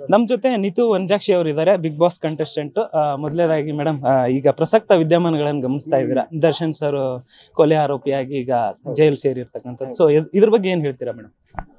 ನಮ್ಮ ಜೊತೆ ನೀತು ವಂಜಾಕ್ಷಿ ಅವರು ಇದ್ದಾರೆ, ಬಿಗ್ ಬಾಸ್ ಕಂಟೆಸ್ಟೆಂಟ್. ಮೊದಲನೇದಾಗಿ ಮೇಡಮ್, ಈಗ ಪ್ರಸಕ್ತ ವಿದ್ಯಮಾನಗಳನ್ನು ಗಮನಿಸ್ತಾ ಇದ್ದೀರಾ, ದರ್ಶನ್ ಸರ್ ಕೊಲೆ ಆರೋಪಿಯಾಗಿ ಈಗ ಜೈಲ್ ಸೇರಿರ್ತಕ್ಕಂಥದ್ದು. ಸೊ ಇದ್ರ ಬಗ್ಗೆ ಏನ್ ಹೇಳ್ತೀರಾ ಮೇಡಮ್?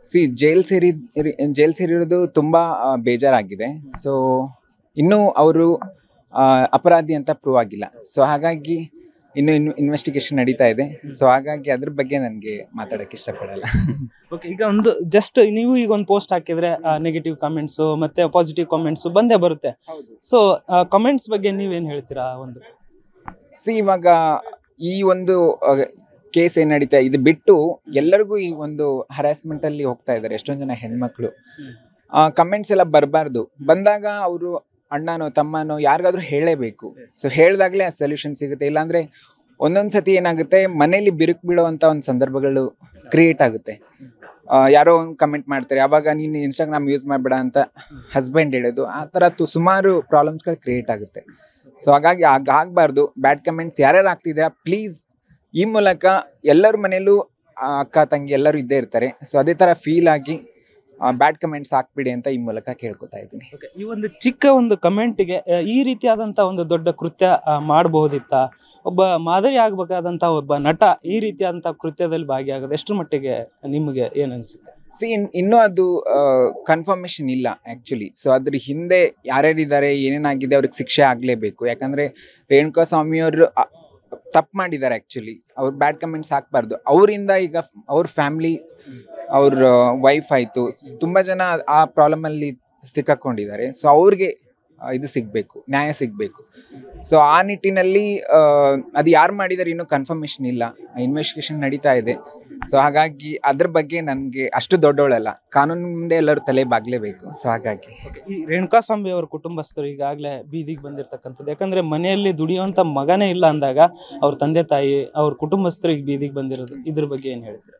ಜೈಲ್ ಸೇರಿರೋದು ತುಂಬಾ ಬೇಜಾರಾಗಿದೆ. ಸೊ ಇನ್ನೂ ಅವರು ಅಪರಾಧಿ ಅಂತ ಪ್ರೂವ್ ಆಗಿಲ್ಲ. ಸೊ ಹಾಗಾಗಿ ಇನ್ನು ಇನ್ವೆಸ್ಟಿಗೇಷನ್ ನಡೀತಾ ಇದೆ. ಸೊ ಹಾಗಾಗಿ ಅದ್ರ ಬಗ್ಗೆ ನನಗೆ ಮಾತಾಡಕ್ಕೆ ಇಷ್ಟಪಡಲ್ಲ. ಓಕೆ, ಈಗ ಒಂದು ಜಸ್ಟ್ ನೀವು ಈಗ ಒಂದು ಪೋಸ್ಟ್ ಹಾಕಿದ್ರೆ ನೆಗೆಟಿವ್ ಕಾಮೆಂಟ್ಸ್ ಮತ್ತೆ ಪಾಸಿಟಿವ್ ಕಾಮೆಂಟ್ಸ್ ಬಂದೇ ಬರುತ್ತೆ. ಸೊ ಕಾಮೆಂಟ್ಸ್ ಬಗ್ಗೆ ನೀವೇನ್ ಹೇಳ್ತೀರಾ? ಇವಾಗ ಈ ಒಂದು ಕೇಸ್ ಏನ್ ನಡೀತಾ ಇದು ಬಿಟ್ಟು ಎಲ್ಲರಿಗೂ ಈ ಒಂದು ಹರಾಸ್ಮೆಂಟ್ ಅಲ್ಲಿ ಹೋಗ್ತಾ ಇದ್ದಾರೆ ಎಷ್ಟೊಂದು ಜನ ಹೆಣ್ಮಕ್ಳು. ಕಮೆಂಟ್ಸ್ ಎಲ್ಲ ಬರಬಾರ್ದು. ಬಂದಾಗ ಅವರು ಅಣ್ಣನೋ ತಮ್ಮನೋ ಯಾರಿಗಾದ್ರೂ ಹೇಳಲೇಬೇಕು. ಸೊ ಹೇಳ್ದಾಗ್ಲೇ ಆ ಸೊಲ್ಯೂಷನ್ ಸಿಗುತ್ತೆ. ಇಲ್ಲಾಂದ್ರೆ ಒಂದೊಂದ್ಸತಿ ಏನಾಗುತ್ತೆ, ಮನೇಲಿ ಬಿರುಕು ಬೀಳುವಂತ ಒಂದು ಸಂದರ್ಭಗಳು ಕ್ರಿಯೇಟ್ ಆಗುತ್ತೆ. ಯಾರೋ ಒಂದು ಕಮೆಂಟ್ ಮಾಡ್ತಾರೆ, ಅವಾಗ ನೀನು ಇನ್ಸ್ಟಾಗ್ರಾಮ್ ಯೂಸ್ ಮಾಡಬೇಡ ಅಂತ ಹಸ್ಬೆಂಡ್ ಹೇಳೋದು, ಆ ಥರ ಸುಮಾರು ಪ್ರಾಬ್ಲಮ್ಸ್ಗಳು ಕ್ರಿಯೇಟ್ ಆಗುತ್ತೆ. ಸೊ ಹಾಗಾಗಿ ಆಗಬಾರ್ದು. ಬ್ಯಾಡ್ ಕಮೆಂಟ್ಸ್ ಯಾರ್ಯಾರು ಆಗ್ತಿದ್ದೀರಾ, ಪ್ಲೀಸ್ ಈ ಮೂಲಕ ಎಲ್ಲರ ಮನೇಲೂ ಅಕ್ಕ ತಂಗಿ ಎಲ್ಲರೂ ಇದ್ದೇ ಇರ್ತಾರೆ. ಸೊ ಅದೇ ಥರ ಫೀಲ್ ಆಗಿ ಬ್ಯಾಡ್ ಕಮೆಂಟ್ಸ್ ಹಾಕ್ಬಿಡಿ ಅಂತ ಈ ಮೂಲಕ ಕೇಳ್ಕೊತಾ ಇದ್ದೀನಿ. ಈ ಒಂದು ಚಿಕ್ಕ ಒಂದು ಕಮೆಂಟ್ಗೆ ಈ ರೀತಿಯಾದಂಥ ಒಂದು ದೊಡ್ಡ ಕೃತ್ಯ ಮಾಡಬಹುದಿತ್ತ? ಒಬ್ಬ ಮಾದರಿ ಆಗಬೇಕಾದಂಥ ಒಬ್ಬ ನಟ ಈ ರೀತಿಯಾದಂಥ ಕೃತ್ಯದಲ್ಲಿ ಭಾಗಿಯಾಗೋದು ಎಷ್ಟರ ಮಟ್ಟಿಗೆ ನಿಮಗೆ ಏನು ಅನಿಸುತ್ತೆ? ಇನ್ನೂ ಅದು ಕನ್ಫರ್ಮೇಷನ್ ಇಲ್ಲ ಆ್ಯಕ್ಚುಲಿ. ಸೊ ಅದ್ರ ಹಿಂದೆ ಯಾರ್ಯಾರಿದ್ದಾರೆ, ಏನೇನಾಗಿದೆ, ಅವ್ರಿಗೆ ಶಿಕ್ಷೆ ಆಗಲೇಬೇಕು. ಯಾಕಂದರೆ ರೇಣುಕಾ ಸ್ವಾಮಿಯವರು ತಪ್ಪು ಮಾಡಿದ್ದಾರೆ. ಆ್ಯಕ್ಚುಲಿ ಅವ್ರು ಬ್ಯಾಡ್ ಕಮೆಂಟ್ಸ್ ಹಾಕ್ಬಾರ್ದು. ಅವರಿಂದ ಈಗ ಅವ್ರ ಫ್ಯಾಮ್ಲಿ, ಅವ್ರ ವೈಫ್ ಆಯಿತು, ತುಂಬ ಜನ ಆ ಪ್ರಾಬ್ಲಮಲ್ಲಿ ಸಿಕ್ಕಾಕೊಂಡಿದ್ದಾರೆ. ಸೊ ಅವ್ರಿಗೆ ಇದು ಸಿಗಬೇಕು, ನ್ಯಾಯ ಸಿಗಬೇಕು. ಸೊ ಆ ನಿಟ್ಟಿನಲ್ಲಿ ಅದು ಯಾರು ಮಾಡಿದ್ದಾರೆ ಇನ್ನೂ ಕನ್ಫರ್ಮೇಷನ್ ಇಲ್ಲ. ಇನ್ವೆಸ್ಟಿಗೇಷನ್ ನಡೀತಾ ಇದೆ. ಸೊ ಹಾಗಾಗಿ ಅದ್ರ ಬಗ್ಗೆ ನನಗೆ ಅಷ್ಟು ದೊಡ್ಡವಳಲ್ಲ, ಕಾನೂನು ಮುಂದೆ ಎಲ್ಲರೂ ತಲೆ ಬಾಗಲೇಬೇಕು. ಸೊ ಹಾಗಾಗಿ ಈ ರೇಣುಕಾಸ್ವಾಮಿ ಅವ್ರ ಕುಟುಂಬಸ್ಥರು ಈಗಾಗಲೇ ಬೀದಿಗೆ ಬಂದಿರತಕ್ಕಂಥದ್ದು. ಯಾಕಂದ್ರೆ ಮನೆಯಲ್ಲಿ ದುಡಿಯುವಂಥ ಮಗನೇ ಇಲ್ಲ ಅಂದಾಗ ಅವ್ರ ತಂದೆ ತಾಯಿ, ಅವ್ರ ಕುಟುಂಬಸ್ಥರಿಗೆ ಬೀದಿಗೆ ಬಂದಿರೋದು, ಇದ್ರ ಬಗ್ಗೆ ಏನು ಹೇಳ್ತೀರಾ?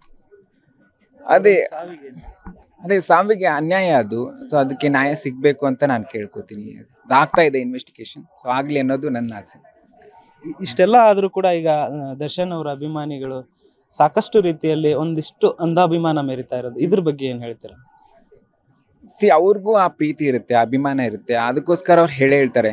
ಅದೇ ಸಾವಿಗೆ ಅನ್ಯಾಯ ಅದು. ಸೊ ಅದಕ್ಕೆ ನ್ಯಾಯ ಸಿಗಬೇಕು ಅಂತ ನಾನು ಕೇಳ್ಕೊತೀನಿ. ಆಗ್ತಾ ಇದೆ ಇನ್ವೆಸ್ಟಿಗೇಷನ್. ಸೊ ಆಗಲಿ ಅನ್ನೋದು ನನ್ನ ಆಸೆ. ಇಷ್ಟೆಲ್ಲ ಆದರೂ ಕೂಡ ಈಗ ದರ್ಶನ್ ಅವರ ಅಭಿಮಾನಿಗಳು ಸಾಕಷ್ಟು ರೀತಿಯಲ್ಲಿ ಒಂದಿಷ್ಟು ಅಂಧಾಭಿಮಾನ ಮೆರಿತಾ ಇರೋದು, ಇದ್ರ ಬಗ್ಗೆ ಏನು ಹೇಳ್ತೀರಾ? ಅವ್ರಿಗೂ ಆ ಪ್ರೀತಿ ಇರುತ್ತೆ, ಅಭಿಮಾನ ಇರುತ್ತೆ. ಅದಕ್ಕೋಸ್ಕರ ಅವ್ರು ಹೇಳ್ತಾರೆ.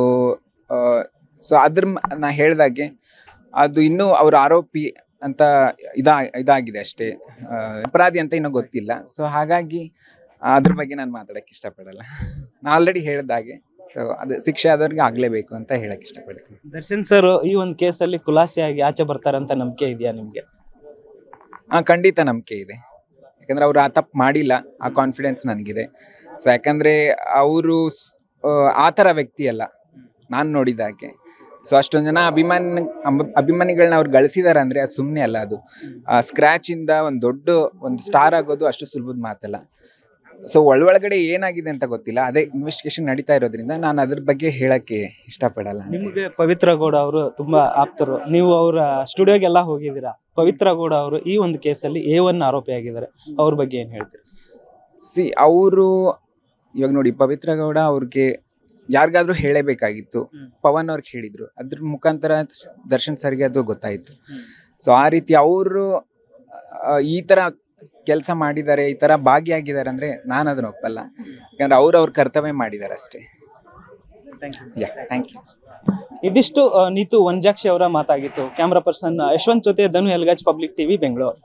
ಸೊ ಅದ್ರ ನಾ ಹೇಳ್ದಾಗೆ ಅದು ಇನ್ನೂ ಅವ್ರ ಆರೋಪಿ ಅಂತ ಇದಾಗಿದೆ ಅಷ್ಟೇ, ಅಪರಾಧಿ ಅಂತ ಇನ್ನೂ ಗೊತ್ತಿಲ್ಲ. ಸೊ ಹಾಗಾಗಿ ಅದ್ರ ಬಗ್ಗೆ ನಾನು ಮಾತಾಡಕ್ಕೆ ಇಷ್ಟಪಡಲ್ಲ. ನಾ ಆಲ್ರೆಡಿ ಹೇಳ್ದಾಗೆ ಸೊ ಅದು ಶಿಕ್ಷೆ ಆದವ್ರಿಗೆ ಆಗಲೇಬೇಕು ಅಂತ ಹೇಳಕ್ ಇಷ್ಟಪಡ್ತೀನಿ. ದರ್ಶನ್ ಸರ್ ಈ ಒಂದು ಕೇಸಲ್ಲಿ ಖುಲಾಸೆಯಾಗಿ ಆಚೆ ಬರ್ತಾರಂತ ನಂಬಿಕೆ ಇದೆಯಾ ನಿಮಗೆ? ಖಂಡಿತ ನಂಬಿಕೆ ಇದೆ. ಯಾಕಂದ್ರೆ ಅವ್ರು ಆ ತಪ್ಪು ಮಾಡಿಲ್ಲ, ಆ ಕಾನ್ಫಿಡೆನ್ಸ್ ನನಗಿದೆ. ಸೊ ಯಾಕಂದ್ರೆ ಅವರು ಆ ಥರ ವ್ಯಕ್ತಿ ಅಲ್ಲ ನಾನು ನೋಡಿದಾಗೆ. ಸೊ ಅಷ್ಟೊಂದು ಜನ ಅಭಿಮಾನಿಗಳನ್ನ ಅವ್ರು ಗಳಿಸಿದಾರೆ ಅಂದರೆ ಅದು ಸುಮ್ಮನೆ ಅಲ್ಲ. ಅದು ಸ್ಕ್ರ್ಯಾಚಿಂದ ಒಂದು ಸ್ಟಾರ್ ಆಗೋದು ಅಷ್ಟು ಸುಲಭದ ಮಾತಲ್ಲ. ಸೊ ಒಳಗಡೆ ಏನಾಗಿದೆ ಅಂತ ಗೊತ್ತಿಲ್ಲ. ಅದೇ ಇನ್ವೆಸ್ಟಿಗೇಷನ್ ನಡೀತಾ ಇರೋದ್ರಿಂದ ನಾನು ಅದ್ರ ಬಗ್ಗೆ ಹೇಳಕ್ಕೆ ಇಷ್ಟಪಡಲ್ಲ. ನಿಮಗೆ ಪವಿತ್ರ ಗೌಡ ಅವರು ತುಂಬಾ ಆಪ್ತರು, ನೀವು ಅವರ ಸ್ಟುಡಿಯೋಗೆಲ್ಲ ಹೋಗಿದ್ದೀರಾ. ಪವಿತ್ರ ಗೌಡ ಅವರು ಈ ಒಂದು ಕೇಸಲ್ಲಿ A1 ಆರೋಪಿ ಆಗಿದ್ದಾರೆ, ಅವ್ರ ಬಗ್ಗೆ ಏನು ಹೇಳ್ತೀರಿ? ಅವರು ಇವಾಗ ನೋಡಿ, ಪವಿತ್ರ ಗೌಡ ಅವ್ರಿಗೆ ಯಾರಿಗಾದ್ರೂ ಹೇಳಬೇಕಾಗಿತ್ತು. ಪವನ್ ಅವ್ರಿಗೆ ಹೇಳಿದ್ರು, ಅದ್ರ ಮುಖಾಂತರ ದರ್ಶನ್ ಸರ್ಗೆ ಅದು ಗೊತ್ತಾಯ್ತು. ಸೊ ಆ ರೀತಿ ಅವರು ಈ ತರ ಕೆಲಸ ಮಾಡಿದ್ದಾರೆ, ಈ ತರ ಭಾಗಿಯಾಗಿದ್ದಾರೆ ಅಂದ್ರೆ ನಾನು ಅದನ್ನ ಒಪ್ಪಲ್ಲ. ಯಾಕಂದ್ರೆ ಅವ್ರ ಕರ್ತವ್ಯ ಮಾಡಿದ್ದಾರೆ ಅಷ್ಟೇ. Thank you. ಇದಿಷ್ಟು ನೀತು ವಂಜಾಕ್ಷಿ ಅವರ ಮಾತಾಗಿತ್ತು. ಕ್ಯಾಮ್ರಾ ಪರ್ಸನ್ ಯಶವಂತ್ ಜೊತೆ ಧನು ಎಲ್ಗಾಜ್, ಪಬ್ಲಿಕ್ ಟಿವಿ, ಬೆಂಗಳೂರು.